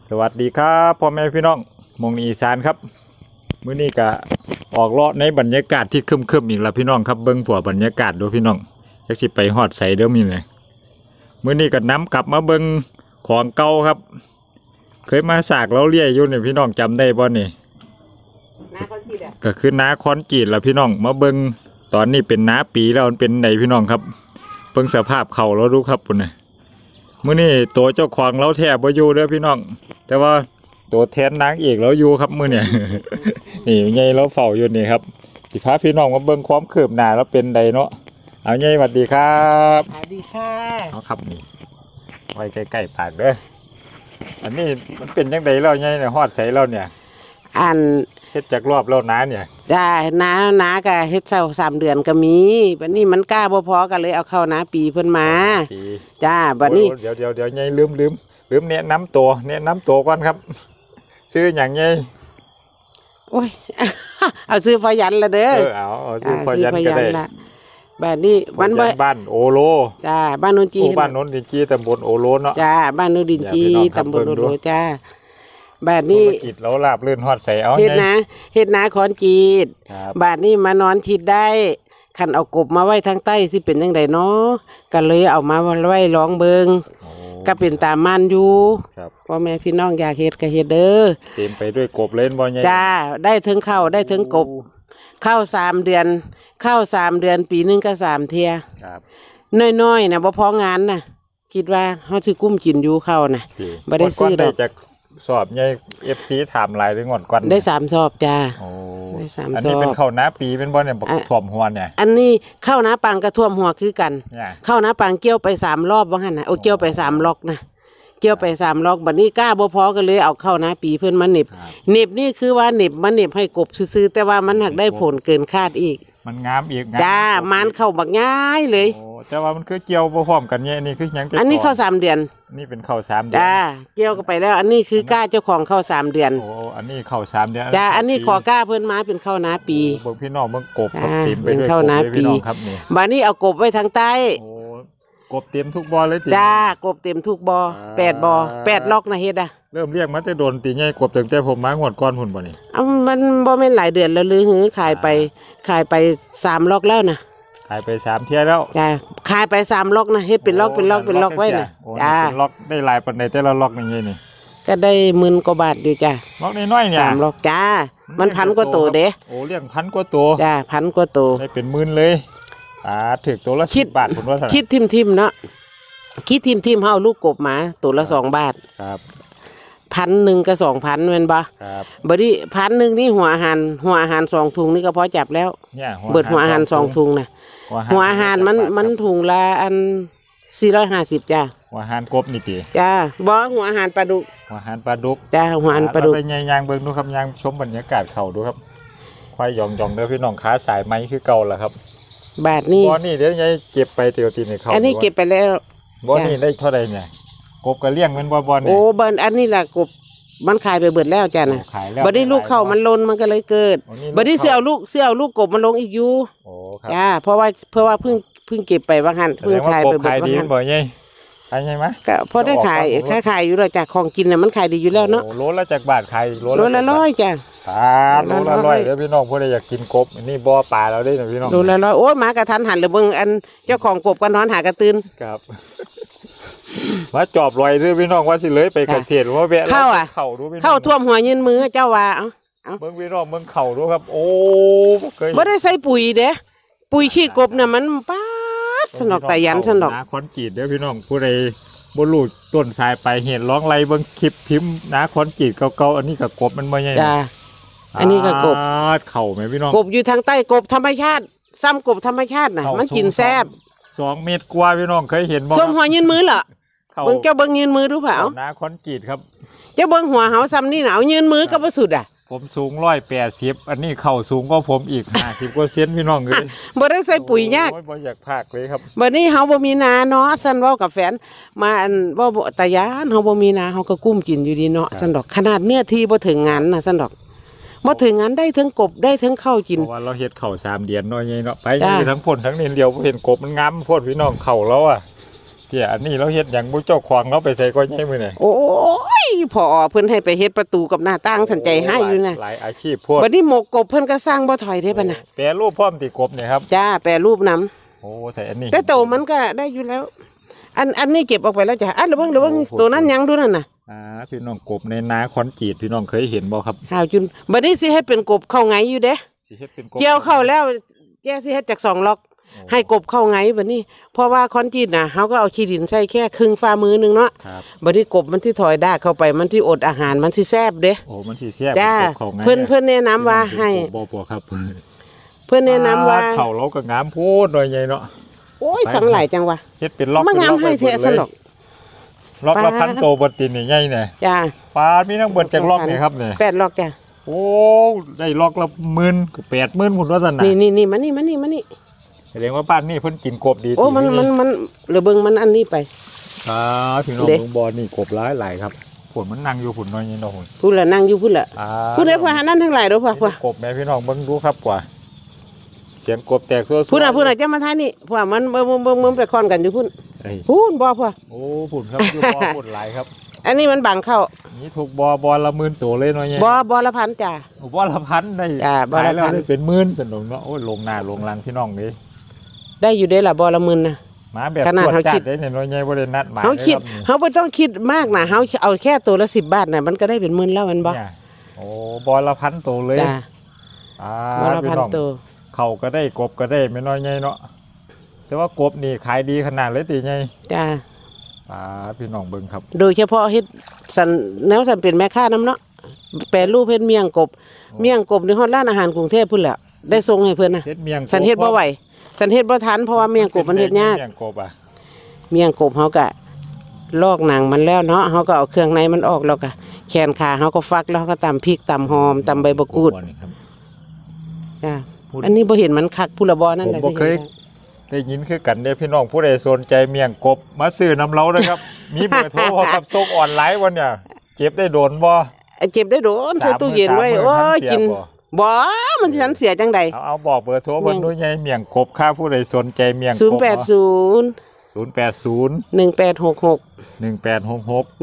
สวัสดีครับพ่อแม่พี่น้องมงอีสานครับมื้อนี้ก็ออกเลาะในบรรยากาศที่ครึมๆอีกแล้วพี่น้องครับเบิ่งผัวบรรยากาศดูพี่น้องจักสิไปฮอดใสเด้อมีเลยมื้อนี้ก็นำกลับมาเบิ่งของเก่าครับเคยมาสากเราเลี้ยอยู่นี่พี่น้องจำได้บ่นี่นาคอนกรีตอ่ะก็คือนาคอนกรีตแล้วพี่น้องมาเบิ่งตอนนี้เป็นนาปีแล้วมันเป็นไหนพี่น้องครับเบิ่งสภาพเข่าเราดูครับปุ่นน่ะมื้อนี้ตัวเจ้าของเราแทบบ่อยู่เด้อพี่น้องแต่ว่าตัวแทนนางเอกเราอยู่ครับมื้อเนี่ย นี่ใหญ่เราเฝ้าอยู่นี่ครับสิพาพี่น้องมาเบิ่งความคืบหน้าแล้วเป็นใดเนาะเอาใหญ่สวัสดีครับสวัสดีค่ะเอาครับนี่ไว้ใกล้ๆปากเด้ออันนี้มันเป็นจังไดแล้วใหญ่เนี่ยฮอดใส่เราเนี่ยอันเฮ็ดจากรอบแล้วนะเนี่ยจ้าน้าก็เฮ็ดเช้า3 เดือนก็มีบัดนี้มันกล้าบ่พอกันเลยเอาเข้านาปีเพิ่นมาจ้าบัดนี้เดี๋ยวใหญ่ลืมแนะนำตัวก่อนครับซื้อหยังใหญ่โอ้ย เอาซื้อพยัญละเด้อเอาซื้อพยัญก็ได้บัดนี้บ้านโอโลจ้าบ้านโนนจีบ้านโนนดินจีตำบลโอโลเนาะจ้าบ้านโนนดินจีตำบลโอโลจ้าบาดนี้กิดแล้วลาบลื่นฮอดใส่เอาเฮ็ดนาคอนกรีตบาดนี้มานอนชิดได้คันเอากบมาไว้ทางใต้สิเป็นจังไดเนาะก็เลยเอามาไว้ร้องเบิงก็เป็นตามมันอยู่พ่อแม่พี่น้องอยากเฮ็ดก็เฮ็ดเด้อเต็มไปด้วยกบเล่นบ่ใหญ่จ้าได้ถึงเข้าได้ถึงกบเข้า3 เดือนเข้า3 เดือนปีนึงก็3 เที่ยน้อยๆนะบ่พองานน่ะคิดว่าเฮาสิกุ้มกินอยู่เข้าน่ะบ่ได้ซื้อดอกสอบใหญ่ FC ถามหลายถึงงอนก่อนได้3 สอบจ้าได้3 สอบอันนี้เป็นข้าวหน้าปีเป็นบ่เนี่ยบ่ท่วมหัวเนี่ยอันนี้ข้าวหน้าปังกระท่วมหัวคือกันข้าวหน้าปังเกี่ยวไป3 รอบว่าหั่นน่ะโอ้เกี่ยวไป3 ล็อกนะเกี่ยวไป3 ล็อกบัดนี้กล้าบ่พอก็เลยเอาข้าวหน้าปีเพิ่นมาเหน็บนี่คือว่าเหน็บมาเหน็บให้กบซื่อๆแต่ว่ามันหักได้ผลเกินคาดอีกมันงามอีกจ้ามันเข้าบักง่ายเลยแต่ว่ามันคือเกี่ยวบ่พร้อมกันเนี่ยนี่คือหยังอันนี้เข้า3 เดือนนี่เป็นเข้า3 เดือนจ้าเกี่ยวกันไปแล้วอันนี้คือกล้าเจ้าของเข้า3 เดือนโอ้อันนี้เข้า3 เดือนจ้าอันนี้ขอกล้าเพิ่นมาเป็นเข้านาปีเบิ่งพี่น้องเบิ่งกบเต็มไปด้วยเข้านาปีบัดนี้เอากบไว้ทางใต้กบเต็มทุกบ่อเลยจ้ากบเต็มทุกบ่อ8 บ่อ8 ล็อกนะเฮ็ดอ่ะเริ่มเรียกมาแต่โดนตีใหญ่กบตั้งแต่ผมมางวดก่อนพุ่นบ่นี่มันบ่แม่นหลายเดือนแล้วหรือหือขายไป3 ล็อกแล้วนะขายไป3 เที่ยแล้วจ้าขายไป3 ล็อกนะเฮ็ดเป็นล็อกไว้น่ะจ้าเป็นล็อกได้หลายปานใดแต่ละล็อกนี่นี่ก็ได้10,000 กว่าบาทอยู่จ้าล็อกน้อยๆเนี่ย 3 ล็อกจ้ามัน1,000 กว่าตัวเด้โอ้เลี้ยง1,000 กว่าตัวจ้า1,000 กว่าตัวได้เป็น10,000เลยถึกตัวละ10 บาทพุ่นว่าซั่นคิดทิมๆเนาะคิดทิมเฮาลูกกบมาตัวละ2 บาทครับ 1,000กับ 2,000แม่นบ่ครับบัดนี้1,000นี่หัวอาหาร2 ถุงนี่ก็พอจับแล้วเบิดหัวอาหาร2 ถุงน่ะหัวอาหารมันถุงละอัน450จ้าหัวอาหารกบนี่ติจ้าบ่หัวอาหารปลาดุกหัวอาหารปลาดุกจ้าหัวอาหารปลาดุกไปย่างเบิ่งดูครับย่างชมบรรยากาศเขาดูครับควายหยองๆเด้อพี่น้องขาสายไม้คือเก่าล่ะครับบาทนี้บ่นี่เดี๋ยวยายเก็บไปเตียวตีนี่เขาอันนี้เก็บไปแล้วบ่นี่ได้เท่าใดเนี่ยกบก็เลี้ยงมันบ่นี่โอ้เบิ่นอันนี้ล่ะกบมันขายไปเบิดแล้วจ้ะน่ะบ่ได้ลูกเข้ามันล้นมันก็เลยเกิดบ่ได้เสื้อเอาลูกกบมันลงอีกอยู่โอ้ครับจ้าเพราะว่าเพิ่งเก็บไปว่าหั่นเพิ่งขายไปเบิดว่าหั่นบ่ใหญ่ขายใช่มั้ยก็พอได้ขายขายอยู่แล้วจ้ะของกินน่ะมันขายดีอยู่แล้วเนาะโลละจักบาทขายโลละ100จ้ะโลละ100เด้อพี่น้องผู้ใดอยากกินกบนี่บ่อปลาเราได้นะพี่น้องโลละ100โอ้ยหมากระทันหันเลยเบิ่งอันเจ้าของกบก็นอนหากระตื่นครับมาจอบลอยด้วยพี่น้องว่าสิเลยไปเกษตรว่าแวะเข้าท่วมหัวยืนมือเจ้าว่าเบิ่งพี่น้องเบิ่งเข่าดูครับโอ้บ่ได้ใส่ปุ๋ยเด้ปุ๋ยขี้กบน่ะมันป๊าดสนอกแต่ยันสนอกนาคอนกรีตเด้อพี่น้องผู้ใดบ่รู้ต้นสายไปเห็นร้องไรเบิ่งคลิปพิมพ์นาคอนกรีตเก่าๆอันนี้ก็กบมันบ่ใหญ่จ้าอันนี้ก็กบเข่าแม่พี่น้องกบอยู่ทางใต้กบธรรมชาติซ้ำกบธรรมชาติน่ะมันกินแซ่บ 2 เมตรกว่าพี่น้องเคยเห็นบ่ท่วมหัวยืนมือเหรอเบิ่งเจ้าเบิ่งยืนมือดูเปล่านาคอนกรีตครับเจ้าเบิ่งหัวเฮาซ้ำนี่น่ะเอายืนมือก็บ่สุดอ่ะผมสูง180อันนี้เข่าสูงกว่าผมอีก50กว่าเซนพี่น้องเอ้ยบ่ได้ใส่ปุ๋ยยากบ่อยากพากเลยครับบัดนี้เฮาบ่มีนาเนาะซั่นเว้ากับแฟนมาอันบ่ตายานเฮาบ่มีนาเฮาก็กุ้มกินอยู่ดีเนาะซั่นดอกขนาดเนื้อที่บ่ถึงงานน่ะซั่นดอกบ่ถึงงานได้ทั้งกบได้ทั้งข้าวกินเพราะว่าเราเฮ็ดข้าว3 เดือนน้อยใหญ่เนาะไปทั้งพ่นทั้งนินเดียวเห็นกบมันงามโพดพี่น้องข้าวแล้วอ่ะเที่ยอันนี้เราเฮ็ดหยังบ่เจ้าของเราไปใส่ก็ใหญ่มื้อนี่โอ้ยพอเพิ่นให้ไปเฮ็ดประตูกับหน้าต่างสันใจให้อยู่นะหลายอาชีพพวกบัดนี้หมกกบเพิ่นก็สร้างบ่ถอยได้ปะน่ะแปรรูปพร้อมติกบเนี่ยครับจ้าแปรรูปน้ำโอ้ใส่อันนี้แต่โตมันก็ได้อยู่แล้ว อันนี้เก็บออกไปแล้วจ้ะระวังตัวนั้นยังดูนั่นน่ะพี่น้องกบในนาคอนกรีตพี่น้องเคยเห็นบ่ครับข้าวจุนบัดนี้สิให้เป็นกบเข้าไงอยู่เด้สิเฮ็ดเป็นกบเกี่ยวเข้าแล้วแกสิเฮ็ดจาก2ล็อก ให้กบเข้าไงบัดนี้เพราะว่าคอนกรีตน่ะเฮาก็เอาขี้ดินใส่แค่ครึ่งฝ่ามือนึงเนาะครับบัดนี้กบมันที่ถอยได้เข้าไปมันที่อดอาหารมันสิแซ่บเด้โอ้มันสิแซ่บจ้าเป็นกบเข้าไงเพิ่นแนะนำว่าให้บ่ปอครับเพิ่นแนะนำว่าเข้าเราก็งามโพดหน่อยใหญ่เนาะโอ้ยสังหลายจังวะเฮ็ดเป็นล็อกมางามให้แท้สนอกล็อกละพันโตบ่ตินนี่ใหญ่แน่จ้าปลามีทั้งเบิดจักล็อกนี่ครับนี่ 8ล็อกจ้ะโอ้ได้ล็อกละ10,000ก็80,000พุ่นว่าซั่นน่ะนี่มานี่แสดงว่าบ้านนี้เพิ่นกินกบดีโอ้มันเหลือเบิ่งมันอันนี้ไปพี่น้องเด้ลุงบอลนี่กบหลายครับผลมันนั่งอยู่ผลน้อยนี่เนาะหุ่นพูดละนั่งอยู่พูดละพูดได้พอหานั่นทั้งหลายเด้อพ่อกบแม่พี่น้องเบิ่งดูครับกว่าเสียงกบแตกทั่วพูดน่ะจะมาทายนี่พ่อมันเบิ่งไปคอนกันอยู่พุ่นเอ้ยพูนบ่พ่อโอ้ผุนครับอยู่บ่อผุนหลายครับอันนี้มันบังเข้านี่ถูกบอละ10,000ตัวเลยเนาะเนี่ยบ่ละพันจ้าบอละพันได้จ้าบ่ละพันขายแล้วได้เป็นหมื่นสนุกเนาะโอ้ยลงหน้าลงหลังพี่น้องนี่ได้อยู่ได้ละบ่ละหมื่นนะมาแบบขนาดตรวจเขาจัคิดดได้เนี่ยน้อยใหญ่บ่ได้นัดหมายเฮาคิดลยรับนี่เฮาบ่ต้องคิดมากนะเฮาเอาแค่ตัวละ10 บาทน่ะมันก็ได้เป็นหมื่นแล้วแมันบ่เนี่ยโอ้บอละพันตัวเลยจ้าบ่ละพี่พันน้องตัวเขาก็ได้กบก็ได้ไม่น้อยใหญ่เนาะแต่ว่ากบนี่ขายดีขนาดเลยตีใหญ่จ้าพี่น้องเบิ่งครับโดยเฉพาะเฮ็ดสันแนวสันเป็นแม่ค้าน้ำเนาะแปรรูปเฮ็ดเมี่ยงกบในฮอดร้านอาหารกรุงเทพพุ่นแหละได้ส่งให้เพิ่นน่ะเฮ็ดเมียงกบสันเฮ็ดบ่ไหวสันเฮ็ดบ่ทันเพราะว่าเมี่ยงกบมันเฮ็ดยากเมียงกบอ่ะเมี่ยงกบเฮาก็ลอกหนังมันแล้วเนาะเฮาก็เอาเครื่องในมันออกแล้วก็แขนขาเฮาก็ฟักแล้วเฮาก็ตำพริกตำหอมตำใบมะกรูดนี่ครับจ้าอันนี้บ่เห็นมันคักผู้ละบ่นั่นแหละผมบ่เคย ได้ยินคือกันเด้อพี่น้องผู้ใดสนใจเมียงกบมาซื้อน้ำเล้านะครับ มีเบอร์โทรพอกับส่งออนไลน์วันเนี่ยเก็บได้โดนบ่เก็บได้โดนใส่ตู้เย็นไว้ 30,000 โอ้ยเสียกินบ่บ่มันสิทันเสียจังใดเอาบอกเบอร์โทรเพิ่นดูใหญ่เมียงกบค่าผู้ใดสนใจเมียงกบ 080 080 1866 1866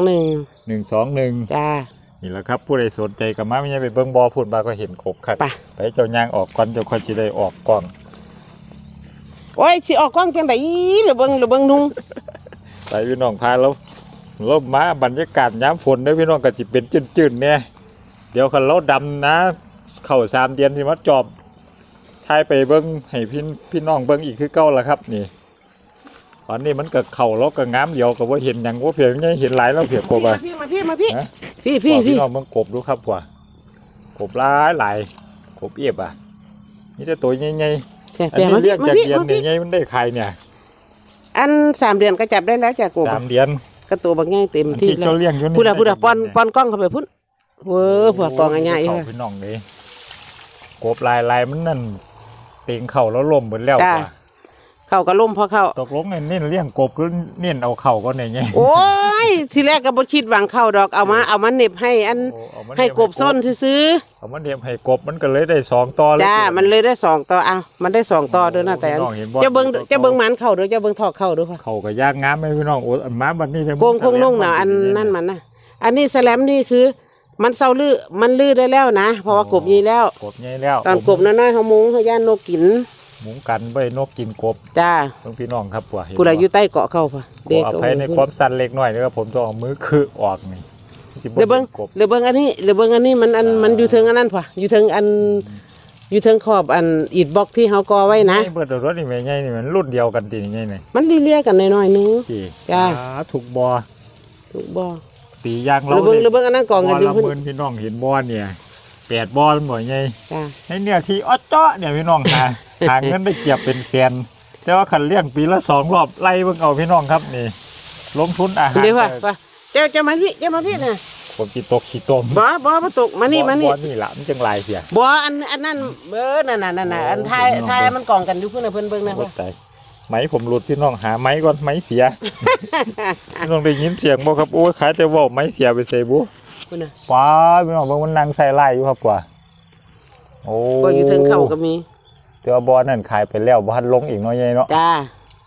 121 121 จ้านี่แหละครับผู้ใดสนใจก็มาไม่ใช่ไปเบิ่งบ่อพุ่นบาก็เห็นกบครับไปไปเจ้ายางออกก่อนเจ้าค่อยสิได้ออกกล้องโอ้ยสิออกกล้องจังได๋หรือเบิ่งนุ่งไปพี่น้องพาเรามาบรรยากาศยามฝนเด้อพี่น้องก็สิเป็นจืดๆแน่เดี๋ยวคันเราดำนะเข้า3 เดือนสิมาจอบทายไปเบิ่งให้พี่น้องเบิ่งอีกคือเก่าล่ะครับนี่ตอนนี้มันก็เข้าแล้วก็งามเดียวก็บ่เห็นหยังบ่เพียงยังเห็นหลายแล้วเพียงกบอ่ะมาพี่ฮะพี่พี่น้องเบิ่งกบดูครับว่ากบหลายกบเอียบอ่ะนี่แต่ตัวใหญ่ๆอันนี้เรียกจากเดือนนี่ไงมันได้ขายเนี่ยอัน3 เดือนก็จับได้แล้วจ้ะกบ 3 เดือนก็ตัวบักใหญ่เต็มอันที่ที่แล้เจ้าว เลี้ยงอยู่นี่พูดอะป้อนกล้องเข้าไปพุ่นเว้อพวกกองอันใหญ่อยู่เข้าพี่น้องเลยกบลายมันนั่นเต็งเข่าแล้วล่มหมดแล้วจ้าว่ะเข้าก็ล่มพอเข้าตกลงเน้นเลี้ยงกบคือเน้นเอาเข่าก็เนี่ยไงโอ้ยทีแรกก็บ่คิดหวังเข้าดอกเอามาเหน็บให้อันโอ้เอามาให้กบส้นซื้อเอามาเดียมให้กบมันก็เลยได้2 ต่อเลยจ้ามันเลยได้2ต่อเอามันได้2ต่อเด้อนะแต่อันพี่น้องเห็นบ่จะเบิ่งมันเข้าเด้อจะเบิ่งทอกเข้าเด้อค่ะเข่าก็ยากงามไหมพี่น้องโอ้อันมาบัดนี้โคงนุ่งน่ะอันนั่นมันนะอันนี้แสลมนี่คือ มันเซาลื้อมันลื้อได้แล้วนะเพราะว่ากบยีแล้วกบใหญ่แล้วตอนกบน้อยๆเฮามุงเฮาย่านนกกินหมุงกันไว้นกกินกบจ้าเพิ่งพี่น้องครับว่าเห็นผู้ใดอยู่ใต้เกาะเข้าป่ะขออภัยในความสั่นเล็กน้อยนะครับผมต้องเอามือคือออกนี่สิเดี๋ยวเบิ่งกบเดี๋ยวเบิ่งอันนี้มันอยู่เทิงอันนั้นป่ะอยู่เทิงอันอยู่เทิงขอบอันอิฐบล็อกที่เฮาก่อไว้นะเบิดรถนี่แม่ใหญ่นี่มันรุ่นเดียวกันตีนี่ไงนี่มันเลี่ยๆกันน้อยๆนึงจีจ้าถูกบ่อถูกบ่ตียางหรือเบิ่งอันนั้นกองกันอยู่บ่อละเพิ่นหมื่นพี่น้องเห็นบ่อเนี่ย8 บ่อมันบ่ใหญ่จ้าในเนี่ยที่ออดเจาะเนี่ยพี่น้องหาเงินได้เก็บเป็นแสนแต่ว่าคันเลี้ยงปีละ2 รอบไล่เบิ่งเอาพี่น้องครับนี่ลงทุนอาหารเดี๋ยวว่าเจ้ามาพี่น่ะผมสิตกขี้ต้มบ่ตกมานี่บ่นี่ล่ะมันจังหลายเสียบ่อันนั้นนั่นน่ะอันท้ายมันกองกันอยู่เพิ่นน่ะเพิ่นเบิ่งนะโอ้ว่าตายไหมผมหลุดพี่น้องหาไหมก่อนไหมเสีย พี่น้องได้ยินเสียงบ่ครับโอ้ยขายแต่เว้าไหมเสียไปใส่บุเพิ่นน่ะป้าพี่น้องเบิ่งมันนั่งใส่ไล่อยู่ครับกว่าโอ้บ่อยู่เทิงเข้าก็มีแต่ว่าบ่อนั่นขายไปแล้วบ่ทันลงอีกน้อยใหญ่เนาะจ้า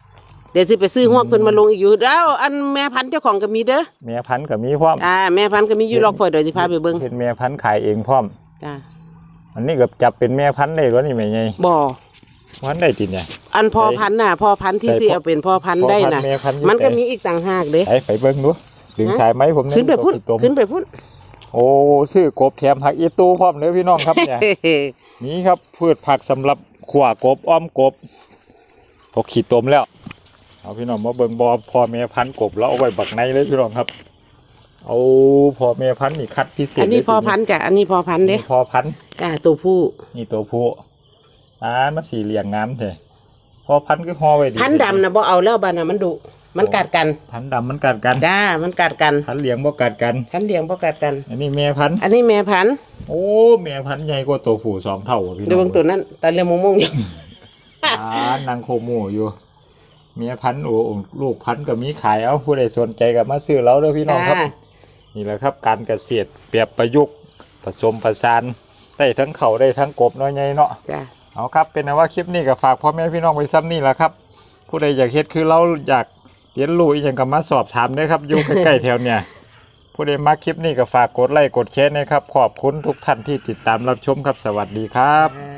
เดี๋ยวสิไปซื้อฮวกเพิ่นมาลงอีกอยู่แล้วอันแม่พันธุ์เจ้าของก็มีเด้อแม่พันธุ์ก็มีพร้อมแม่พันธุ์ก็มีอยู่ล็อกพอยเดี๋ยวสิพาไปเบิ่งเป็นแม่พันธุ์ขายเองพร้อมจ้าอันนี้ก็จับเป็นแม่พันธุ์ได้บ่นี่แม่ใหญ่บ่พันธุ์ได้ติเนี่ยอันพ่อพันธุ์น่ะพ่อพันธุ์ที่สิเอาเป็นพ่อพันธุ์ได้น่ะพ่อพันธุ์แม่พันธุ์อยู่มันก็ไหนมีอีกต่างหากเด้ไปเบิ่งดูดึงสายไหมผมขึ้นไปพุ่นตัวขึ้นไปพุ่นโอ้ซื้อกบแถมผักอีตูพร้อมเด้อพี่น้องครับเนี่ย นี่ครับพืชผักสำหรับขั่วกบอ้อมกบพอขีดตมแล้วเอาพี่น้องมาเบิ่งบ่อพ่อแม่พันธุ์กบแล้วเอาไว้บักในเลยพี่น้องครับเอาพ่อแม่พันธุ์นี่คัดพิเศษอันนี้พ่อพันธุ์จ้ะอันนี้พ่อพันธุ์เด้พ่อพันธุ์ตัวผู้นี่ตัวผู้มันสีเหลี่ยงงามแท้พ่อพันธุ์ก็ห่อไว้ดีพันธุ์ดำน่ะบ่เอาแล้วบ้านน่ะมันดุมันกัดกันพันธุ์ดำมันกัดกันจ้ามันกัดกันพันธุ์เหลี่ยงบ่กัดกันพันธุ์เลี้ยงบ่กัดกันอันนี้แม่พันธุ์อันนี้แม่พันธุ์โอ้แม่พันธุ์ใหญ่กว่าตัวผู้2 เท่าพี่น้เดี๋ยวองเบิ่งตัวนั้นตาเลี้ยงมงๆอยู่นางโคโมอยู่เมียพันธุ์โอ้ลูกพันธุ์ก็มีขายเอาผู้ใดสนใจก็มาซื้อแล้วเด้อพี่น้องครับ นี่แหละครับการเกษตรเปรียบประยุกต์ผสมผสานได้ทั้งเขาได้ทั้งกบน้อยใหญ่เนาะจ้าเอาครับเป็นนะว่าคลิปนี้ก็ฝากพ่อแม่พี่น้องไปซ้ำนี่แหละครับ ผู้ใดอยากเฮ็ดคือเราอยากเรียนรู้อีกอย่างก็มาสอบถามได้ครับอยู่ใกล้ๆแถวเนี่ยผู้ใดมาคลิปนี้ก็ฝากกดไลค์กดแชร์นะครับขอบคุณทุกท่านที่ติดตามรับชมครับสวัสดีครับ